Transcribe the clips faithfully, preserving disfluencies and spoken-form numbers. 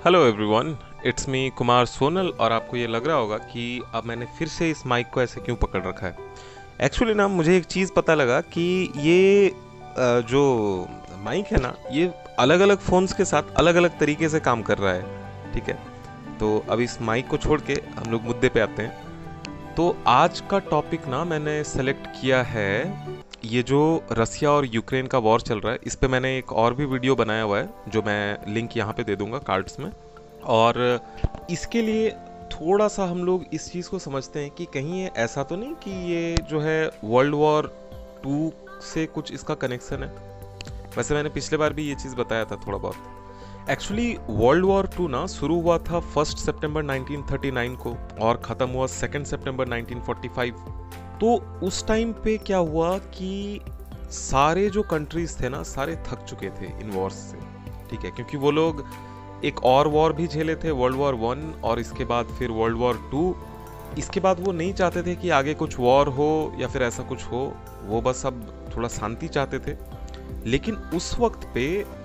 Hello everyone, it's me Kumar Sonal. और आपको ये लग रहा होगा कि अब मैंने फिर से इस माइक को ऐसे क्यों पकड़ रखा है। एक्चुअली ना मुझे एक चीज़ पता लगा कि ये अ, जो माइक है ना, ये अलग अलग फ़ोन्स के साथ अलग अलग तरीके से काम कर रहा है। ठीक है, तो अब इस माइक को छोड़ के हम लोग मुद्दे पे आते हैं। तो आज का टॉपिक ना मैंने सेलेक्ट किया है, ये जो रसिया और यूक्रेन का वॉर चल रहा है। इस पे मैंने एक और भी वीडियो बनाया हुआ है जो मैं लिंक यहाँ पे दे दूंगा कार्ड्स में। और इसके लिए थोड़ा सा हम लोग इस चीज़ को समझते हैं कि कहीं ये ऐसा तो नहीं कि ये जो है वर्ल्ड वॉर टू से कुछ इसका कनेक्शन है। वैसे मैंने पिछले बार भी ये चीज़ बताया था थोड़ा बहुत। एक्चुअली वर्ल्ड वॉर टू ना शुरू हुआ था फर्स्ट सितंबर नाइनटीन थर्टी नाइन को और ख़त्म हुआ सेकंड सितंबर नाइनटीन फोर्टी फाइव। तो उस टाइम पे क्या हुआ कि सारे जो कंट्रीज थे ना, सारे थक चुके थे इन वॉर्स से। ठीक है, क्योंकि वो लोग एक और वॉर भी झेले थे, वर्ल्ड वॉर वन, और इसके बाद फिर वर्ल्ड वॉर टू। इसके बाद वो नहीं चाहते थे कि आगे कुछ वॉर हो या फिर ऐसा कुछ हो, वो बस अब थोड़ा शांति चाहते थे। लेकिन उस वक्त पे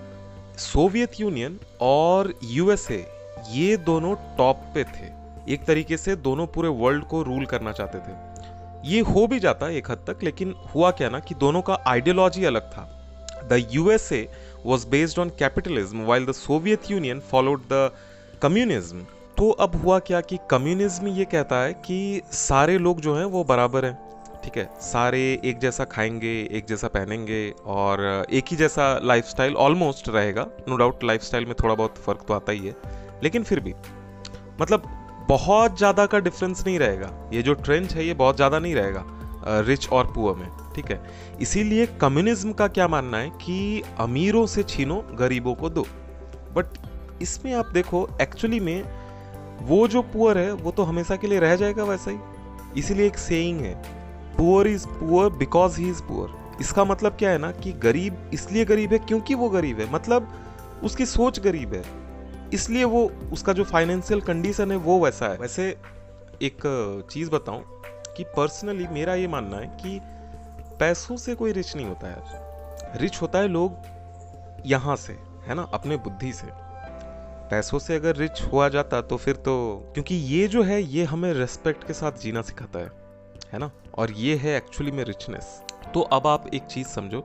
सोवियत यूनियन और यूएसए ये दोनों टॉप पे थे। एक तरीके से दोनों पूरे वर्ल्ड को रूल करना चाहते थे। ये हो भी जाता एक हद तक, लेकिन हुआ क्या ना कि दोनों का आइडियोलॉजी अलग था। The USA was based on capitalism while the Soviet Union followed the communism। तो अब हुआ क्या कि कम्युनिज्म ये कहता है कि सारे लोग जो हैं वो बराबर हैं। ठीक है, सारे एक जैसा खाएंगे, एक जैसा पहनेंगे और एक ही जैसा लाइफस्टाइल ऑलमोस्ट रहेगा। नो डाउट लाइफस्टाइल में थोड़ा बहुत फर्क तो आता ही है, लेकिन फिर भी मतलब बहुत ज़्यादा का डिफरेंस नहीं रहेगा। ये जो ट्रेंड है ये बहुत ज़्यादा नहीं रहेगा रिच और पुअर में। ठीक है, इसीलिए कम्युनिज्म का क्या मानना है कि अमीरों से छीनो, गरीबों को दो। बट इसमें आप देखो एक्चुअली में वो जो पुअर है वो तो हमेशा के लिए रह जाएगा वैसा ही। इसीलिए एक सेइंग है, poor is poor because he is poor. इसका मतलब क्या है ना कि गरीब इसलिए गरीब है क्योंकि वो गरीब है, मतलब उसकी सोच गरीब है, इसलिए वो उसका जो फाइनेंशियल कंडीशन है वो वैसा है। वैसे एक चीज़ बताऊं कि पर्सनली मेरा ये मानना है कि पैसों से कोई रिच नहीं होता यार। रिच होता है लोग यहाँ से, है ना, अपने बुद्धि से। पैसों से अगर रिच हुआ जाता तो फिर तो, क्योंकि ये जो है ये हमें रेस्पेक्ट के साथ जीना सिखाता है है ना, और ये है एक्चुअली में रिचनेस। तो अब आप एक चीज़ समझो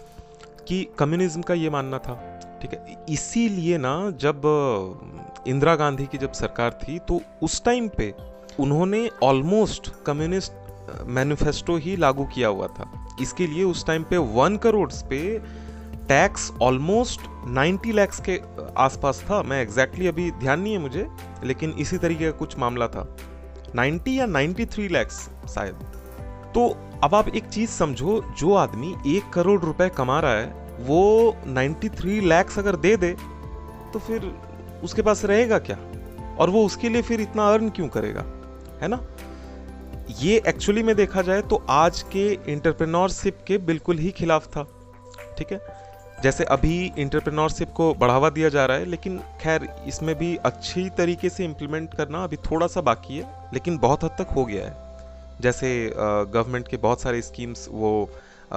कि कम्युनिज्म का ये मानना था। ठीक है, इसीलिए ना जब इंदिरा गांधी की जब सरकार थी तो उस टाइम पे उन्होंने ऑलमोस्ट कम्युनिस्ट मैनिफेस्टो ही लागू किया हुआ था। इसके लिए उस टाइम पे वन करोड़ पे टैक्स ऑलमोस्ट नाइन्टी लैक्स के आसपास था। मैं एग्जैक्टली अभी ध्यान नहीं है मुझे, लेकिन इसी तरीके का कुछ मामला था, नाइन्टी या नाइन्टी थ्री लैक्स शायद। तो अब आप एक चीज समझो, जो आदमी एक करोड़ रुपए कमा रहा है वो नाइन्टी थ्री लैक्स अगर दे दे तो फिर उसके पास रहेगा क्या, और वो उसके लिए फिर इतना अर्न क्यों करेगा, है ना। ये एक्चुअली में देखा जाए तो आज के एंटरप्रेन्योरशिप के बिल्कुल ही खिलाफ था। ठीक है, जैसे अभी एंटरप्रेन्योरशिप को बढ़ावा दिया जा रहा है, लेकिन खैर इसमें भी अच्छी तरीके से इम्प्लीमेंट करना अभी थोड़ा सा बाकी है, लेकिन बहुत हद तक हो गया है। जैसे गवर्नमेंट के बहुत सारे स्कीम्स, वो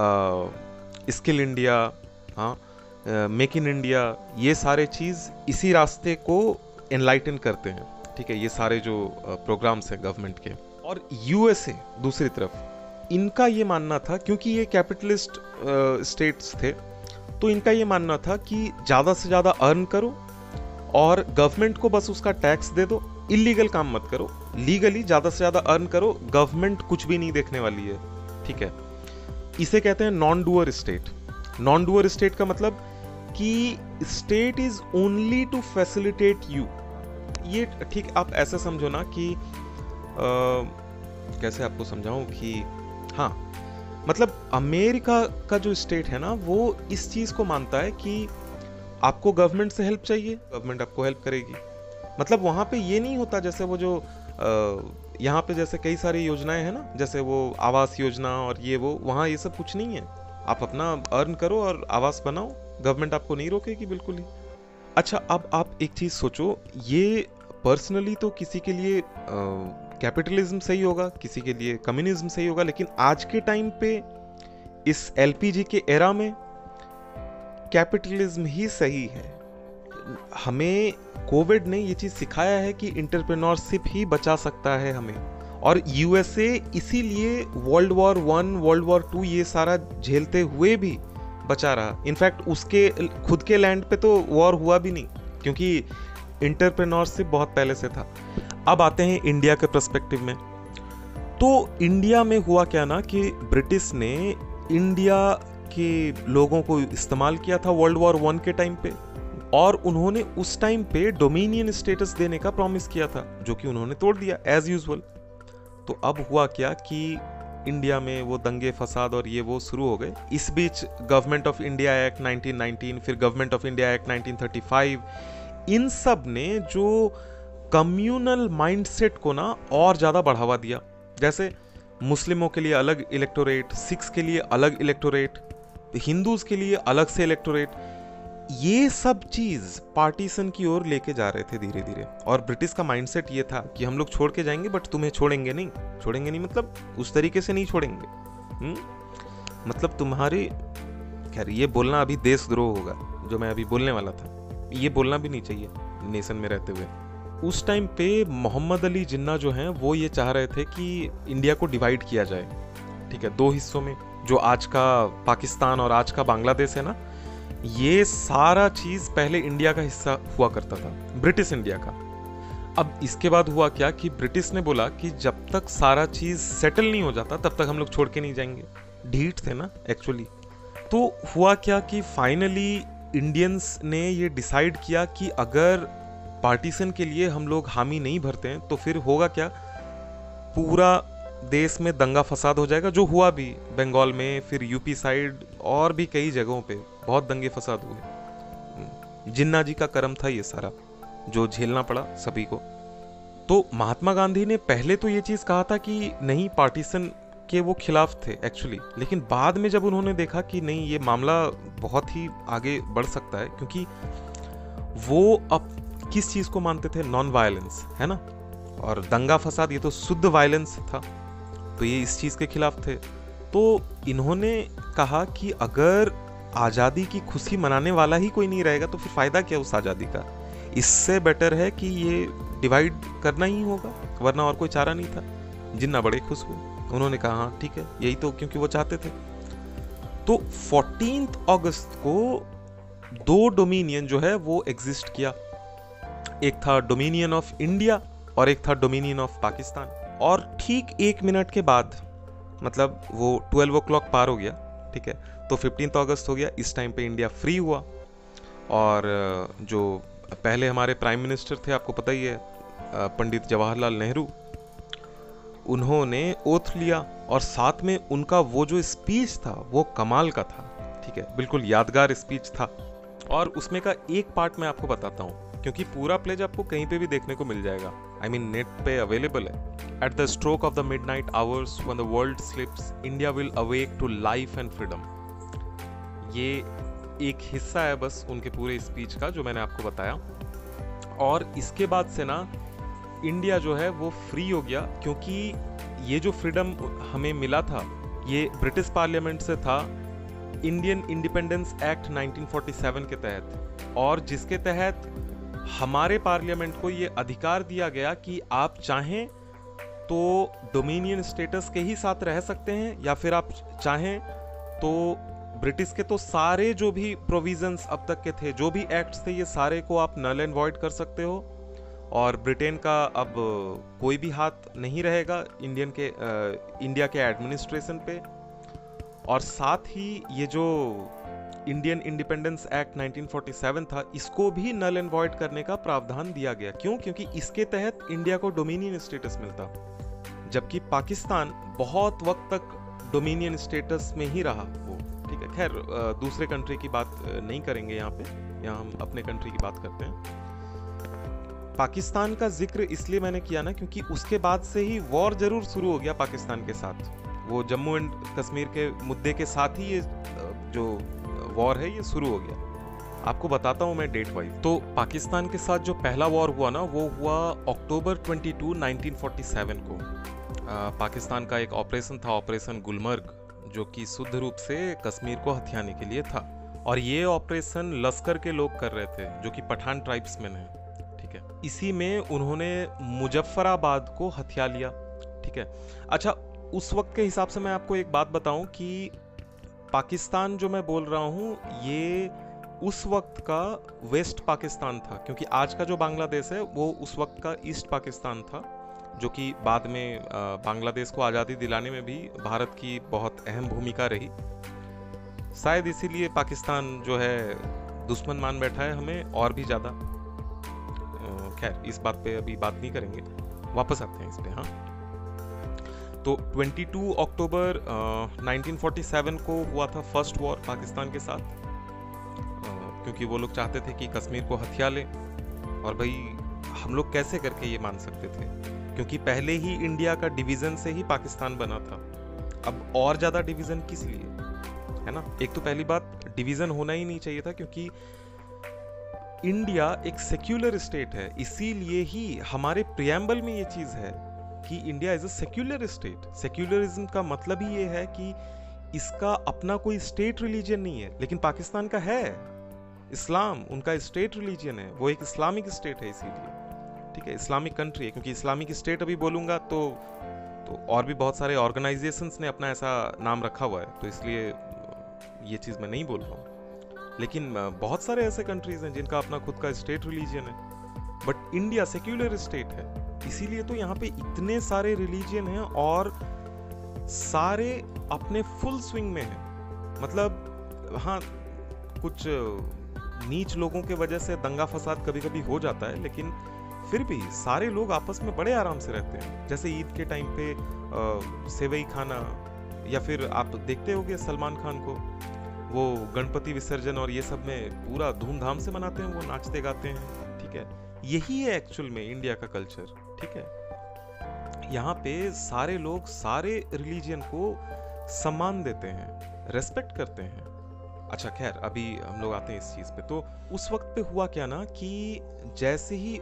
स्किल इंडिया, हाँ, मेक इन इंडिया, ये सारे चीज़ इसी रास्ते को एनलाइटन करते हैं। ठीक है, ये सारे जो प्रोग्राम्स हैं गवर्नमेंट के। और यूएसए दूसरी तरफ, इनका ये मानना था, क्योंकि ये कैपिटलिस्ट स्टेट्स थे, तो इनका ये मानना था कि ज़्यादा से ज़्यादा अर्न करो और गवर्नमेंट को बस उसका टैक्स दे दो, इलीगल काम मत करो, लीगली ज़्यादा से ज़्यादा अर्न करो, गवर्नमेंट कुछ भी नहीं देखने वाली है। ठीक है, इसे कहते हैं non doer state. Non doer state का मतलब कि state is only to facilitate you. ये ठीक आप ऐसे समझो ना कि आ, कैसे आपको समझाऊं कि हाँ, मतलब अमेरिका का जो स्टेट है ना वो इस चीज़ को मानता है कि आपको गवर्नमेंट से हेल्प चाहिए, गवर्नमेंट आपको हेल्प करेगी। मतलब वहाँ पे ये नहीं होता जैसे वो जो यहाँ पे जैसे कई सारी योजनाएं हैं ना, जैसे वो आवास योजना और ये वो, वहाँ ये सब कुछ नहीं है। आप अपना अर्न करो और आवास बनाओ, गवर्नमेंट आपको नहीं रोकेगी बिल्कुल ही। अच्छा, अब आप एक चीज़ सोचो, ये पर्सनली तो किसी के लिए कैपिटलिज्म सही होगा, किसी के लिए कम्युनिज्म सही होगा, लेकिन आज के टाइम पे इस एलपीजी के एरा में कैपिटलिज्म ही सही है। हमें कोविड ने ये चीज़ सिखाया है कि इंटरप्रेन्योरशिप ही बचा सकता है हमें। और यूएसए इसीलिए world war one, world war two ये सारा झेलते हुए भी बचा रहा। इनफैक्ट उसके खुद के लैंड पे तो वॉर हुआ भी नहीं, क्योंकि इंटरप्रेन्योरशिप बहुत पहले से था। अब आते हैं इंडिया के पर्सपेक्टिव में। तो इंडिया में हुआ क्या ना कि ब्रिटिश ने इंडिया के लोगों को इस्तेमाल किया था वर्ल्ड वॉर वन के टाइम पे, और उन्होंने उस टाइम पे डोमिनियन स्टेटस देने का प्रॉमिस किया था, जो कि उन्होंने तोड़ दिया एज यूजुअल। तो अब हुआ क्या कि इंडिया में वो दंगे फसाद और ये वो शुरू हो गए। इस बीच government of India act nineteen nineteen, फिर government of India act nineteen thirty five, इन सब ने जो कम्युनल माइंडसेट को ना और ज़्यादा बढ़ावा दिया। जैसे मुस्लिमों के लिए अलग इलेक्टोरेट, सिख्स के लिए अलग इलेक्टोरेट, हिंदूज के लिए अलग से इलेक्टोरेट, ये सब चीज पार्टीशन की ओर लेके जा रहे थे धीरे धीरे। और ब्रिटिश का माइंडसेट ये था कि हम लोग छोड़ के जाएंगे बट तुम्हें छोड़ेंगे नहीं। छोड़ेंगे नहीं मतलब उस तरीके से नहीं छोड़ेंगे। हुँ? मतलब तुम्हारे, खैर ये बोलना अभी देशद्रोह होगा जो मैं अभी बोलने वाला था, ये बोलना भी नहीं चाहिए नेशन में रहते हुए। उस टाइम पे मोहम्मद अली जिन्ना जो हैं वो ये चाह रहे थे कि इंडिया को डिवाइड किया जाए, ठीक है, दो हिस्सों में। जो आज का पाकिस्तान और आज का बांग्लादेश है ना, ये सारा चीज पहले इंडिया का हिस्सा हुआ करता था, ब्रिटिश इंडिया का। अब इसके बाद हुआ क्या कि ब्रिटिश ने बोला कि जब तक सारा चीज सेटल नहीं हो जाता तब तक हम लोग छोड़ के नहीं जाएंगे। ढीठ थे ना एक्चुअली। तो हुआ क्या कि फाइनली इंडियंस ने ये डिसाइड किया कि अगर पार्टीशन के लिए हम लोग हामी नहीं भरते हैं तो फिर होगा क्या, पूरा देश में दंगा फसाद हो जाएगा, जो हुआ भी बंगाल में, फिर यूपी साइड और भी कई जगहों पे बहुत दंगे फसाद हुए। जिन्ना जी का कर्म था ये सारा जो झेलना पड़ा सभी को। तो महात्मा गांधी ने पहले तो ये चीज कहा था कि नहीं, पार्टीशन के वो खिलाफ थे एक्चुअली, लेकिन बाद में जब उन्होंने देखा कि नहीं ये मामला बहुत ही आगे बढ़ सकता है, क्योंकि वो अब किस चीज को मानते थे, नॉन वायलेंस, है ना, और दंगा फसाद ये तो शुद्ध वायलेंस था, तो ये इस चीज के खिलाफ थे। तो इन्होंने कहा कि अगर आजादी की खुशी मनाने वाला ही कोई नहीं रहेगा तो फिर फायदा क्या उस आजादी का, इससे बेटर है कि ये डिवाइड करना ही होगा, वरना और कोई चारा नहीं था। जिन्ना बड़े खुश हुए, उन्होंने कहा हाँ ठीक है, यही तो, क्योंकि वो चाहते थे। तो चौदह अगस्त को दो डोमिनियन जो है वो एग्जिस्ट किया, एक था डोमिनियन ऑफ इंडिया और एक था डोमिनियन ऑफ पाकिस्तान। और ठीक एक मिनट के बाद, मतलब वो ट्वेल्व ओ क्लॉक पार हो गया, ठीक है, तो फिफ्टीन अगस्त हो गया। इस टाइम पे इंडिया फ्री हुआ। और जो पहले हमारे प्राइम मिनिस्टर थे, आपको पता ही है, पंडित जवाहरलाल नेहरू, उन्होंने ओथ लिया और साथ में उनका वो जो स्पीच था वो कमाल का था, ठीक है, बिल्कुल यादगार स्पीच था। और उसमें का एक पार्ट मैं आपको बताता हूँ, क्योंकि पूरा प्लेज आपको कहीं पे भी देखने को मिल जाएगा, आई मीन नेट पे अवेलेबल है। At the stroke of the midnight hours when the world slips, India will awake to life and freedom. ये एक हिस्सा है बस उनके पूरे स्पीच का जो मैंने आपको बताया। और इसके बाद से ना इंडिया जो है वो फ्री हो गया, क्योंकि ये जो फ्रीडम हमें मिला था ये ब्रिटिश पार्लियामेंट से था, Indian independence act nineteen forty seven के तहत, और जिसके तहत हमारे पार्लियामेंट को ये अधिकार दिया गया कि आप चाहें तो डोमिनियन स्टेटस के ही साथ रह सकते हैं, या फिर आप चाहें तो ब्रिटिश के तो सारे जो भी प्रोविजंस अब तक के थे, जो भी एक्ट्स थे, ये सारे को आप नल एंड वॉइड कर सकते हो। और ब्रिटेन का अब कोई भी हाथ नहीं रहेगा इंडियन के आ, इंडिया के एडमिनिस्ट्रेशन पे। और साथ ही ये जो Indian independence act nineteen forty seven था, इसको भी नल एंड वॉइड करने का प्रावधान दिया गया। क्यों? क्योंकि इसके तहत इंडिया को डोमिनियन स्टेटस मिलता, जबकि पाकिस्तान बहुत वक्त तक डोमिनियन स्टेटस में ही रहा वो, ठीक है। खैर दूसरे कंट्री की बात नहीं करेंगे यहाँ पे, यहाँ हम अपने कंट्री की बात करते हैं। पाकिस्तान का जिक्र इसलिए मैंने किया ना, क्योंकि उसके बाद से ही वॉर जरूर शुरू हो गया पाकिस्तान के साथ, वो जम्मू एंड कश्मीर के मुद्दे के साथ ही ये जो वॉर है ये शुरू हो गया। आपको बताता हूँ मैं डेट वाइज। तो पाकिस्तान के साथ जो पहला वॉर हुआ ना, वो हुआ अक्टूबर बाईस, नाइनटीन फोर्टी सेवन को। आ, पाकिस्तान का एक ऑपरेशन था, ऑपरेशन गुलमर्ग, जो कि शुद्ध रूप से कश्मीर को हथियाने के लिए था। और ये ऑपरेशन लश्कर के लोग कर रहे थे जो कि पठान ट्राइब्समैन है, ठीक है। इसी में उन्होंने मुजफ्फराबाद को हथिया लिया, ठीक है। अच्छा, उस वक्त के हिसाब से मैं आपको एक बात बताऊं कि पाकिस्तान जो मैं बोल रहा हूं ये उस वक्त का वेस्ट पाकिस्तान था, क्योंकि आज का जो बांग्लादेश है वो उस वक्त का ईस्ट पाकिस्तान था, जो कि बाद में बांग्लादेश को आज़ादी दिलाने में भी भारत की बहुत अहम भूमिका रही। शायद इसीलिए पाकिस्तान जो है दुश्मन मान बैठा है हमें और भी ज़्यादा। खैर, इस बात पे अभी बात नहीं करेंगे, वापस आते हैं इस पे। हाँ, तो बाईस अक्टूबर नाइनटीन फोर्टी सेवन को हुआ था फर्स्ट वॉर पाकिस्तान के साथ, क्योंकि वो लोग चाहते थे कि कश्मीर को हथिया ले। और भाई हम लोग कैसे करके ये मान सकते थे, क्योंकि पहले ही इंडिया का डिवीज़न से ही पाकिस्तान बना था। अब और ज़्यादा डिवीज़न किस लिए, है ना। एक तो पहली बात, डिवीज़न होना ही नहीं चाहिए था, क्योंकि इंडिया एक सेक्युलर स्टेट है। इसीलिए ही हमारे प्रियम्बल में ये चीज़ है कि India is a secular state. Secularism का मतलब ही ये है कि इसका अपना कोई स्टेट रिलीजन नहीं है, लेकिन पाकिस्तान का है। इस्लाम उनका स्टेट रिलीजन है, वो एक इस्लामिक स्टेट है, इसीलिए, ठीक है, इस्लामिक कंट्री है। क्योंकि इस्लामिक स्टेट अभी बोलूँगा तो तो और भी बहुत सारे ऑर्गेनाइजेशंस ने अपना ऐसा नाम रखा हुआ है, तो इसलिए ये चीज़ मैं नहीं बोल रहा हूँ। लेकिन बहुत सारे ऐसे कंट्रीज हैं जिनका अपना खुद का स्टेट रिलीजन है, बट इंडिया सेक्युलर स्टेट है, इसीलिए तो यहाँ पे इतने सारे रिलीजन हैं और सारे अपने फुल स्विंग में हैं। मतलब हाँ, कुछ नीच लोगों के वजह से दंगा फसाद कभी कभी हो जाता है, लेकिन फिर भी सारे लोग आपस में बड़े आराम से रहते हैं। जैसे ईद के टाइम पे सेवई खाना, या फिर आप देखते होंगे सलमान खान को, वो गणपति विसर्जन और ये सब में पूरा धूमधाम से मनाते हैं, वो नाचते गाते हैं, ठीक है। यही है एक्चुअल में इंडिया का कल्चर, ठीक है। यहाँ पे सारे लोग सारे रिलीजन को सम्मान देते हैं, रेस्पेक्ट करते हैं। अच्छा खैर, अभी हम लोग आते हैं इस चीज़ पे। तो उस वक्त पे हुआ क्या ना कि जैसे ही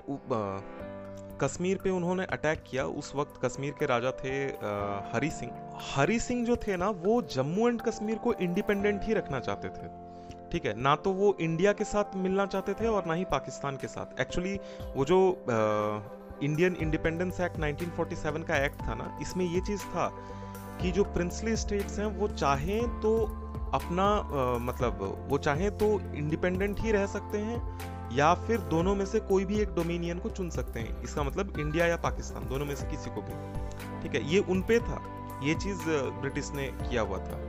कश्मीर पे उन्होंने अटैक किया, उस वक्त कश्मीर के राजा थे हरी सिंह। हरी सिंह जो थे ना, वो जम्मू एंड कश्मीर को इंडिपेंडेंट ही रखना चाहते थे, ठीक है। ना तो वो इंडिया के साथ मिलना चाहते थे और ना ही पाकिस्तान के साथ। एक्चुअली वो जो Indian independence act nineteen forty seven का एक्ट था ना, इसमें ये चीज़ था कि जो प्रिंसली स्टेट्स हैं वो चाहें तो अपना आ, मतलब वो चाहें तो इंडिपेंडेंट ही रह सकते हैं, या फिर दोनों में से कोई भी एक डोमिनियन को चुन सकते हैं। इसका मतलब इंडिया या पाकिस्तान, दोनों में से किसी को भी, ठीक है। ये उन पे था, ये चीज़ ब्रिटिश ने किया हुआ था।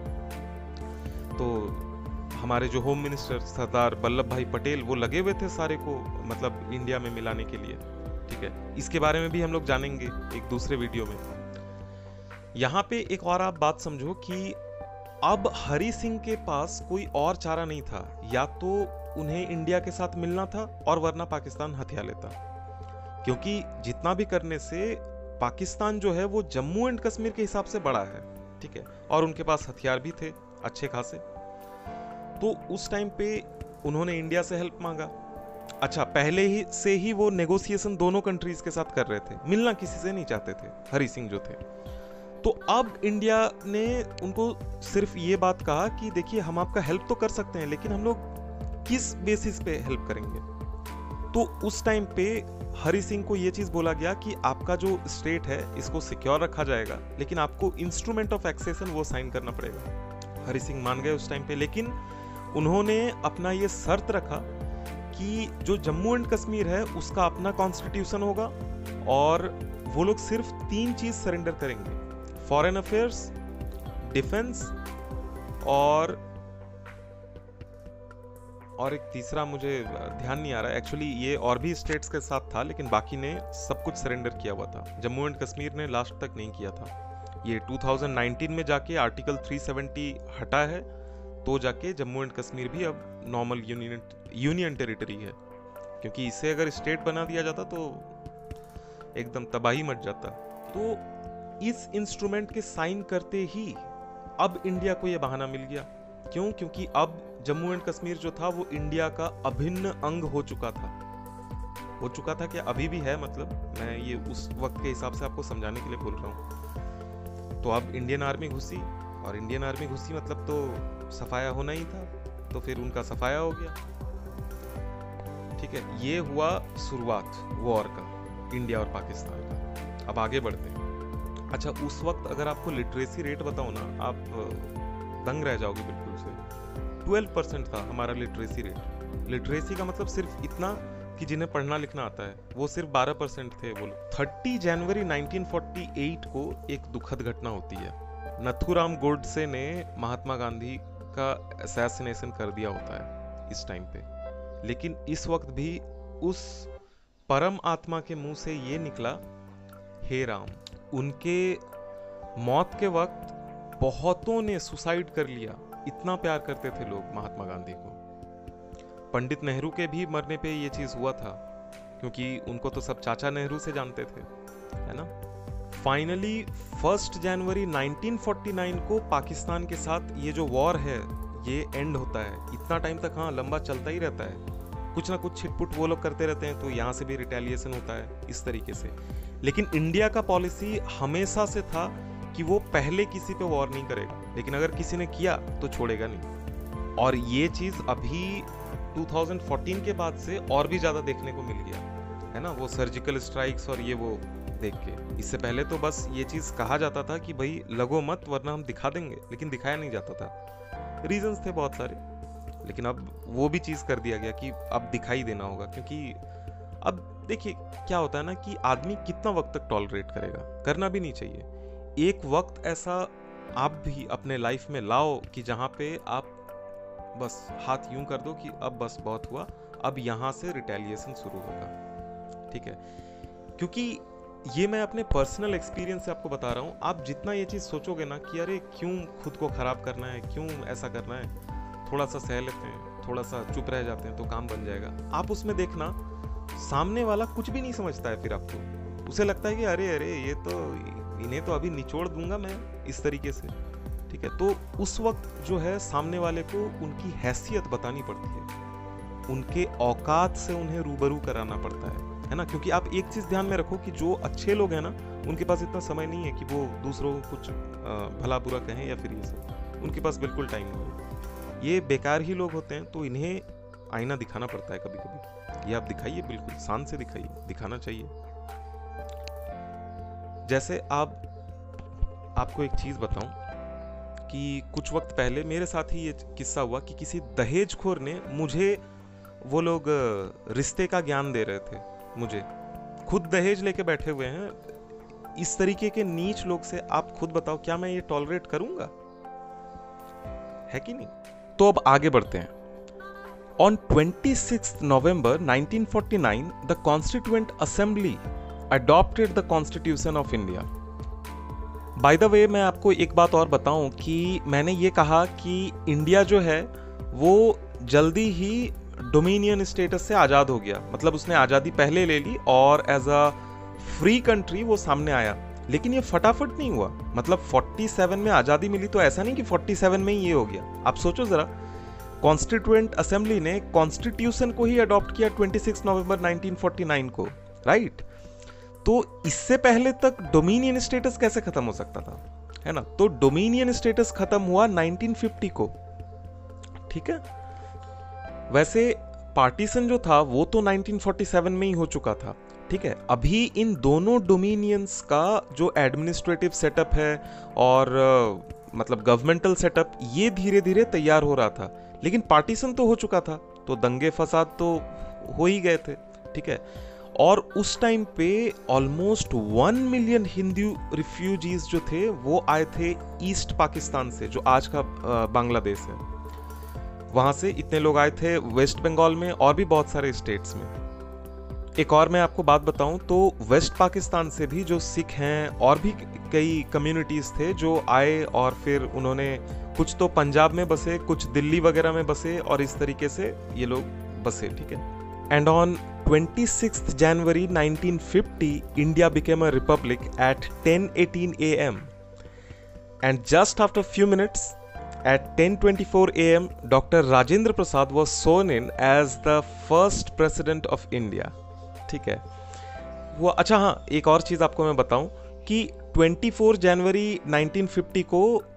तो हमारे जो होम मिनिस्टर सरदार वल्लभ भाई पटेल, वो लगे हुए थे सारे को मतलब इंडिया में मिलाने के लिए, ठीक है। इसके बारे में भी हम लोग जानेंगे एक दूसरे वीडियो में। यहाँ पे एक और आप बात समझो कि अब हरी सिंह के पास कोई और चारा नहीं था, या तो उन्हें इंडिया के साथ मिलना था और वरना पाकिस्तान हथिया लेता, क्योंकि जितना भी करने से पाकिस्तान जो है वो जम्मू एंड कश्मीर के हिसाब से बड़ा है, ठीक है, और उनके पास हथियार भी थे अच्छे खासे। तो उस टाइम पे उन्होंने इंडिया से हेल्प मांगा। अच्छा, पहले ही से ही वो नेगोशिएशन दोनों कंट्रीज के साथ कर रहे थे, मिलना किसी से नहीं चाहते थे हरी सिंह जो थे। तो अब इंडिया ने उनको सिर्फ ये बात कहा कि देखिए हम आपका हेल्प तो कर सकते हैं, लेकिन हम लोग किस बेसिस पे हेल्प करेंगे। तो उस टाइम पे हरी सिंह को ये चीज बोला गया कि आपका जो स्टेट है इसको सिक्योर रखा जाएगा, लेकिन आपको इंस्ट्रूमेंट ऑफ एक्सेशन वो साइन करना पड़ेगा। हरी सिंह मान गए उस टाइम पे, लेकिन उन्होंने अपना ये शर्त रखा कि जो जम्मू एंड कश्मीर है उसका अपना कॉन्स्टिट्यूशन होगा, और वो लोग सिर्फ तीन चीज सरेंडर करेंगे: फॉरेन अफेयर्स, डिफेंस और और एक तीसरा मुझे ध्यान नहीं आ रहा है। एक्चुअली ये और भी स्टेट्स के साथ था, लेकिन बाकी ने सब कुछ सरेंडर किया हुआ था। जम्मू एंड कश्मीर ने लास्ट तक नहीं किया था। ये टू थाउजेंड नाइनटीन में जाके आर्टिकल थ्री सेवेंटी हटा है, तो जाके जम्मू एंड कश्मीर भी अब नॉर्मल यूनियन यूनियन टेरिटरी है, क्योंकि इसे अगर स्टेट बना दिया जाता तो एकदम तबाही मच जाता। तो इस इंस्ट्रूमेंट के साइन करते ही अब इंडिया को यह बहाना मिल गया। क्यों? क्योंकि अब जम्मू एंड कश्मीर जो था वो इंडिया का अभिन्न अंग हो चुका था। हो चुका था क्या? अभी भी है, मतलब मैं ये उस वक्त के हिसाब से आपको समझाने के लिए बोल रहा हूँ। तो अब इंडियन आर्मी घुसी, और इंडियन आर्मी घुसी मतलब तो सफाया होना ही था। तो फिर उनका सफाया हो गया। ठीक है, ये हुआ शुरुआत वॉर का, इंडिया और पाकिस्तान का। अब आगे बढ़ते हैं। अच्छा, उस वक्त अगर आपको लिटरेसी रेट बताऊं ना, आप दंग रह जाओगे बिल्कुल से। ट्वेल्व परसेंट था हमारा लिटरेसी रेट। लिटरेसी का मतलब सिर्फ इतना कि जिन्हें पढ़ना लिखना आता है, वो सिर्फ बारह परसेंट थे वो लोग। तीस जनवरी नाइनटीन फोर्टी एट को एक दुखद घटना होती है। नथुराम गोडसे ने महात्मा गांधी का असैसिनेशन कर दिया होता है इस टाइम पे। लेकिन इस वक्त भी उस परम आत्मा के मुंह से ये निकला, हे राम। उनके मौत के वक्त बहुतों ने सुसाइड कर लिया, इतना प्यार करते थे लोग महात्मा गांधी को। पंडित नेहरू के भी मरने पे ये चीज हुआ था, क्योंकि उनको तो सब चाचा नेहरू से जानते थे, है ना। Finally first January nineteen forty nine को पाकिस्तान के साथ ये जो वॉर है ये एंड होता है। इतना टाइम तक हाँ लंबा चलता ही रहता है, कुछ ना कुछ छिटपुट वो लोग करते रहते हैं, तो यहाँ से भी रिटेलिएशन होता है इस तरीके से। लेकिन इंडिया का पॉलिसी हमेशा से था कि वो पहले किसी पे वॉर नहीं करेगा, लेकिन अगर किसी ने किया तो छोड़ेगा नहीं। और ये चीज अभी टू थाउजेंड फोर्टीन के बाद से और भी ज्यादा देखने को मिल गया, है ना, वो सर्जिकल स्ट्राइक्स और ये वो देख के। इससे पहले तो बस ये चीज कहा जाता था कि भाई लगो मत वरना हम दिखा देंगे, लेकिन दिखाया नहीं जाता था। रीजंस थे बहुत सारे, लेकिन अब वो भी चीज कर दिया गया कि अब दिखाई देना होगा। क्योंकि अब देखिए क्या होता है ना कि आदमी कितना वक्त तक टॉलरेट करेगा, करना भी नहीं चाहिए। एक वक्त ऐसा आप भी अपने लाइफ में लाओ कि जहां पे आप बस हाथ यूं कर दो कि अब बस बहुत हुआ, अब यहां से रिटेलिएशन शुरू होगा। ठीक है, क्योंकि ये मैं अपने पर्सनल एक्सपीरियंस से आपको बता रहा हूं। आप जितना ये चीज सोचोगे ना कि अरे क्यों खुद को खराब करना है, क्यों ऐसा करना है, थोड़ा सा सह लेते हैं, थोड़ा सा चुप रह जाते हैं तो काम बन जाएगा, आप उसमें देखना सामने वाला कुछ भी नहीं समझता है। फिर आपको उसे लगता है कि अरे अरे ये तो इन्हें तो अभी निचोड़ दूंगा मैं इस तरीके से। ठीक है, तो उस वक्त जो है सामने वाले को उनकी हैसियत बतानी पड़ती है, उनके औकात से उन्हें रूबरू कराना पड़ता है, है ना। क्योंकि आप एक चीज ध्यान में रखो कि जो अच्छे लोग हैं ना, उनके पास इतना समय नहीं है कि वो दूसरों को कुछ भला बुरा कहें या फिर ये सब, उनके पास बिल्कुल टाइम नहीं है। ये बेकार ही लोग होते हैं, तो इन्हें आईना दिखाना पड़ता है कभी कभी। ये आप दिखाइए, बिल्कुल शान से दिखाइए, दिखाना चाहिए। जैसे आप आपको एक चीज बताऊं कि कुछ वक्त पहले मेरे साथ ही ये किस्सा हुआ कि किसी दहेजखोर ने मुझे, वो लोग रिश्ते का ज्ञान दे रहे थे मुझे, खुद दहेज लेके बैठे हुए हैं। इस तरीके के नीच लोग से आप खुद बताओ क्या मैं ये टॉलरेट करूंगा, है कि नहीं। तो अब आगे बढ़ते हैं। On twenty sixth November nineteen forty nine the constituent assembly adopted the constitution of India. By the way मैं आपको एक बात और बताऊं कि मैंने ये कहा कि इंडिया जो है वो जल्दी ही डोमिनियन स्टेटस से आज़ाद हो गया, मतलब उसने आज़ादी पहले ले ली और एज अ फ्री कंट्री वो सामने आया। लेकिन ये फटाफट नहीं हुआ, मतलब सैंतालीस में आज़ादी मिली तो ऐसा नहीं कि सैंतालीस में ही ये हो गया। आप सोचो ज़रा, कॉन्स्टिट्यूएंट असेंबली ने कॉन्स्टिट्यूशन को ही अडॉप्ट किया छब्बीस नवंबर नाइनटीन फोर्टी नाइन को, राइट। तो इससे पहले तक डोमिनियन स्टेटस कैसे खत्म हो सकता था, है ना। तो डोमिनियन स्टेटस खत्म हुआ नाइनटीन फिफ्टी को, ठीक है। वैसे पार्टीशन जो था वो तो नाइनटीन फोर्टी सेवन में ही हो चुका था, ठीक है। अभी इन दोनों डोमिनियंस का जो एडमिनिस्ट्रेटिव सेटअप है और uh, मतलब गवर्नमेंटल सेटअप, ये धीरे धीरे तैयार हो रहा था। लेकिन पार्टीशन तो हो चुका था, तो दंगे फसाद तो हो ही गए थे, ठीक है। और उस टाइम पे almost one million Hindu refugees जो थे वो आए थे ईस्ट पाकिस्तान से, जो आज का बांग्लादेश है, वहां से इतने लोग आए थे। वेस्ट बंगाल में और भी बहुत सारे स्टेट्स में। एक और मैं आपको बात बताऊं तो वेस्ट पाकिस्तान से भी जो सिख हैं और भी कई कम्युनिटीज थे जो आए, और फिर उन्होंने कुछ तो पंजाब में बसे, कुछ दिल्ली वगैरह में बसे, और इस तरीके से ये लोग बसे, ठीक है। And on twenty sixth January nineteen fifty India became a republic at ten eighteen a m and just after few minutes at ten twenty-four a m Doctor Rajendra Prasad was sworn in as the first president of India, ठीक है वो। अच्छा हाँ, एक और चीज आपको मैं बताऊं कि चौबीस जनवरी नाइनटीन फिफ्टी को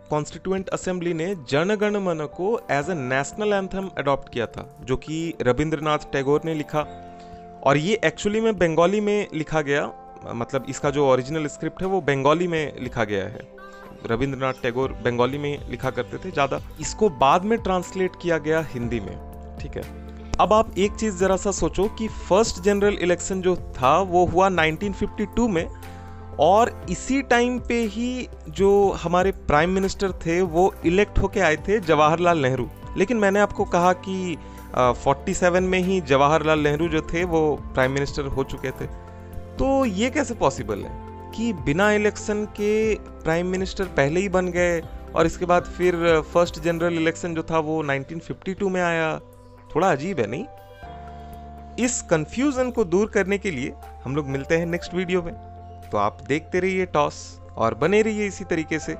कॉन्स्टिट्यूएंट असेंबली ने जन गण मन को as a national anthem adopt किया था, जो कि रविंद्रनाथ टैगोर ने लिखा। और ये एक्चुअली में बंगाली में लिखा गया, मतलब इसका जो ओरिजिनल स्क्रिप्ट है वो बंगाली में लिखा गया है। रविंद्रनाथ टैगोर बंगाली में लिखा करते थे ज़्यादा। इसको बाद में ट्रांसलेट किया गया हिंदी में, ठीक है। अब आप एक चीज़ ज़रा सा सोचो कि फर्स्ट जनरल इलेक्शन जो था वो हुआ नाइनटीन फिफ्टी टू में, और इसी टाइम पे ही जो हमारे प्राइम मिनिस्टर थे वो इलेक्ट होके आए थे जवाहरलाल नेहरू। लेकिन मैंने आपको कहा कि फोर्टी सेवन में ही जवाहरलाल नेहरू जो थे वो प्राइम मिनिस्टर हो चुके थे। तो ये कैसे पॉसिबल है कि बिना इलेक्शन के प्राइम मिनिस्टर पहले ही बन गए और इसके बाद फिर फर्स्ट जनरल इलेक्शन जो था वो नाइनटीन फिफ्टी टू में आया? थोड़ा अजीब है नहीं? इस कंफ्यूजन को दूर करने के लिए हम लोग मिलते हैं नेक्स्ट वीडियो में। तो आप देखते रहिए टॉस और बने रहिए इसी तरीके से।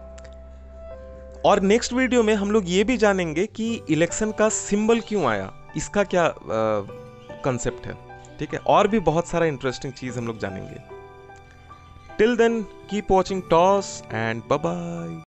और नेक्स्ट वीडियो में हम लोग ये भी जानेंगे कि इलेक्शन का सिंबल क्यों आया, इसका क्या कंसेप्ट है, ठीक है। और भी बहुत सारा इंटरेस्टिंग चीज हम लोग जानेंगे। टिल देन कीप वॉचिंग टॉस एंड बाय बाय।